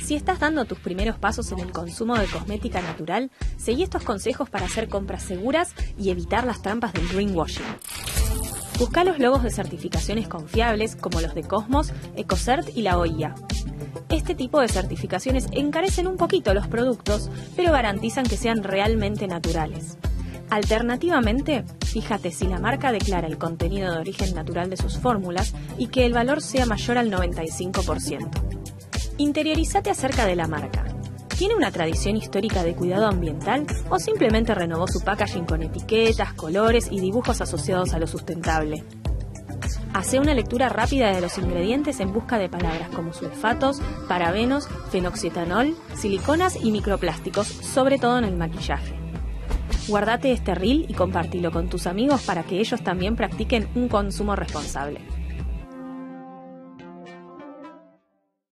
Si estás dando tus primeros pasos en el consumo de cosmética natural, seguí estos consejos para hacer compras seguras y evitar las trampas del greenwashing. Busca los logos de certificaciones confiables como los de Cosmos, Ecocert y la OIA. Este tipo de certificaciones encarecen un poquito los productos, pero garantizan que sean realmente naturales. Alternativamente, fíjate si la marca declara el contenido de origen natural de sus fórmulas y que el valor sea mayor al 95%. Interiorízate acerca de la marca. ¿Tiene una tradición histórica de cuidado ambiental o simplemente renovó su packaging con etiquetas, colores y dibujos asociados a lo sustentable? Hacé una lectura rápida de los ingredientes en busca de palabras como sulfatos, parabenos, fenoxietanol, siliconas y microplásticos, sobre todo en el maquillaje. Guardate este reel y compártelo con tus amigos para que ellos también practiquen un consumo responsable.